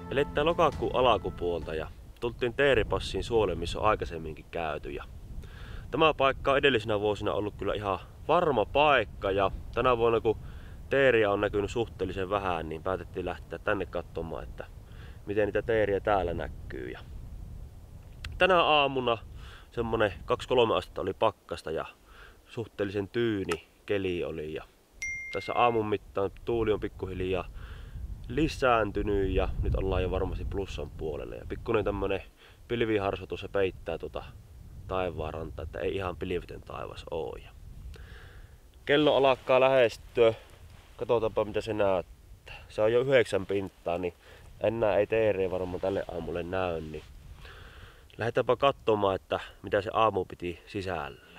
Eletään lokakuun alkupuolta ja tultiin Teeripassiin suolle, missä on aikaisemminkin käyty. Ja tämä paikka on edellisinä vuosina ollut kyllä ihan varma paikka ja tänä vuonna kun teeriä on näkynyt suhteellisen vähän, niin päätettiin lähteä tänne katsomaan, että miten niitä teeriä täällä näkyy. Ja tänä aamuna semmonen 2-3 astetta oli pakkasta ja suhteellisen tyyni keli oli. Ja tässä aamun mittaan tuuli on pikkuhiljaa lisääntynyt ja nyt ollaan jo varmasti plussan puolelle. Ja pikkuinen tämmönen pilviharso tuossa peittää taivaanrantaa, että ei ihan pilvitön taivas oo. Ja kello alkaa lähestyä. Katsotaanpa mitä se näyttää. Se on jo 9 pinttaa, niin enää ei teeriä varmaan tälle aamulle näy. Niin lähdetäänpä katsomaan, että mitä se aamu piti sisällä.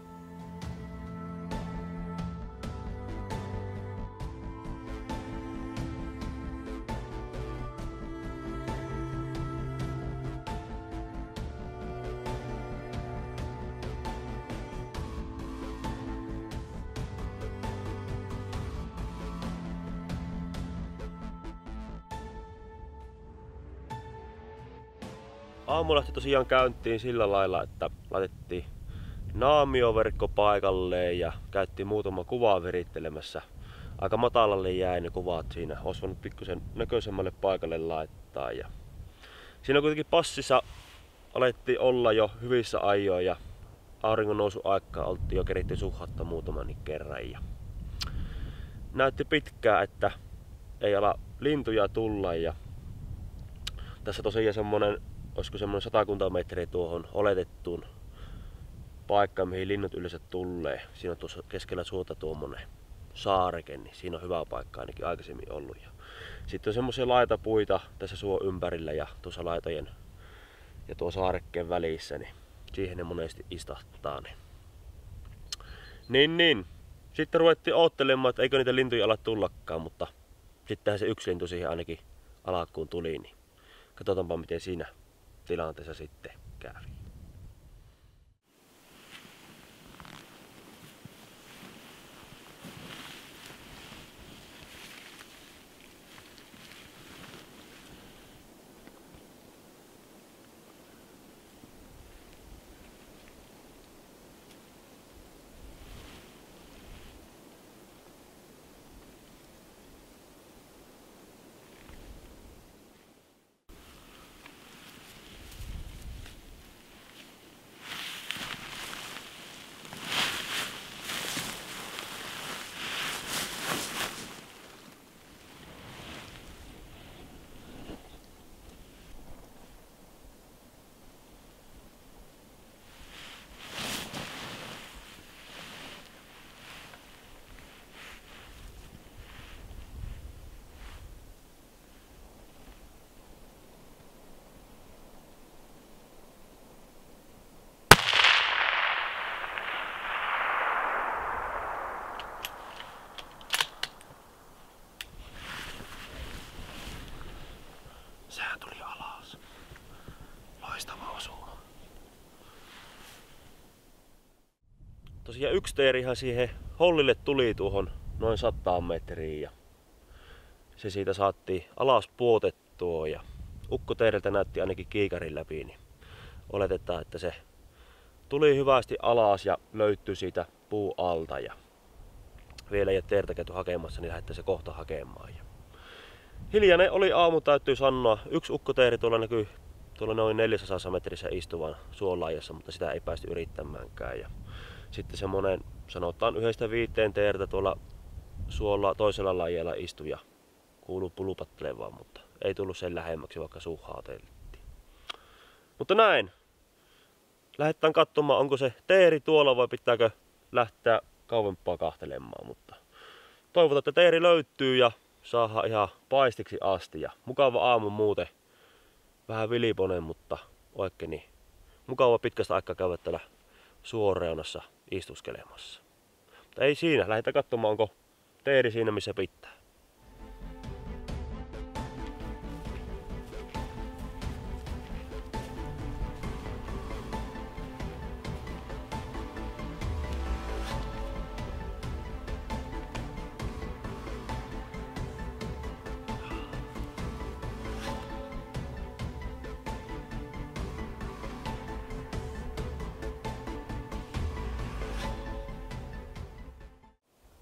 Aamu lähti tosiaan käyntiin sillä lailla, että laitettiin naamioverkko paikalleen ja käytiin muutama kuvaa virittelemässä. Aika matalalle jäi ne kuvat siinä, olisi voinut pikkusen näköisemmälle paikalle laittaa. Ja siinä kuitenkin passissa alettiin olla jo hyvissä ajoin ja auringon nousu aikaa oltiin jo keritty suhhatta muutamankin kerran. Ja näytti pitkään, että ei ala lintuja tulla ja tässä tosiaan semmonen, olisiko semmoinen 100 metriä tuohon oletettuun paikkaan, mihin linnut yleensä tulee. Siinä on tuossa keskellä suota tuommoinen saareke, niin siinä on hyvä paikka ainakin aikaisemmin ollut. Ja sitten on semmoisia laitapuita tässä suon ympärillä ja tuossa laitojen ja tuo saarekkeen välissä, niin siihen ne monesti istahtaa. Niin. Sitten ruvettiin oottelemaan, että eikö niitä lintuja ala tullakaan, mutta sittenhän se yksi lintu siihen ainakin alkuun tuli. Niin katsotaanpa miten siinä tilanteessa sitten kävi. Sehän tuli alas. Loistava osuma. Tosiaan yksi teerihän siihen hollille tuli tuohon noin 100 metriä ja se siitä saattiin alas puotettua ja ukko teeriltä näytti ainakin kiikarin läpi, niin oletetaan, että se tuli hyvästi alas ja löytyi siitä puu alta ja vielä ei ole teertä käyty hakemassa, niin lähdetään se kohta hakemaan. Ja hiljainen oli aamu, täytyy sanoa. Yksi ukkoteeri tuolla näkyy tuolla noin 400 metrissä istuvan suolaajassa, mutta sitä ei päästy yrittämäänkään. Ja sitten semmonen, sanotaan 1-5 teertä tuolla suolla toisella lajeella istui ja kuuluu pulupattelevaan, mutta ei tullut sen lähemmäksi, vaikka suuhaa oteltiin. Mutta näin. Lähdetään katsomaan, onko se teeri tuolla vai pitääkö lähteä kauempaa kahtelemaan. Mutta toivotaan, että teeri löytyy ja saadaan ihan paistiksi asti. Ja mukava aamu muuten. Vähän viliponen, mutta oikein niin mukava pitkästä aikaa käydä täällä suoreunassa istuskelemassa. Mutta ei siinä, lähdetään katsomaan, onko teeri siinä missä pitää.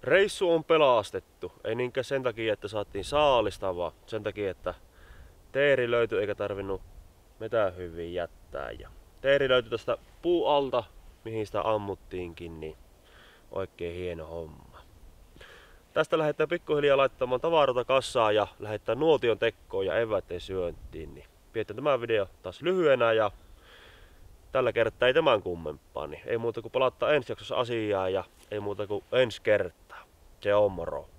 reissu on pelastettu. Ei niinkään sen takia, että saatiin saalista, vaan sen takia, että teeri löytyi eikä tarvinnut mitään hyvin jättää. Ja teeri löytyi tästä puualta, mihin sitä ammuttiinkin, niin oikein hieno homma. Tästä lähdetään pikkuhiljaa laittamaan tavaroita kassaan ja lähdetään nuotion tekkoon ja eväiden syöntiin. Niin pidetään tämä video taas lyhyenä ja tällä kertaa ei tämän kummempaa. Niin ei muuta kuin palauttaa ensi jaksossa asiaa ja ei muuta kuin ensi kertaa. Se on moro.